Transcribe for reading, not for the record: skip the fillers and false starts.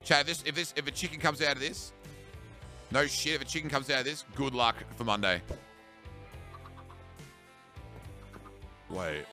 Chad, if a chicken comes out of this, no shit, if a chicken comes out of this, good luck for Monday. Wait.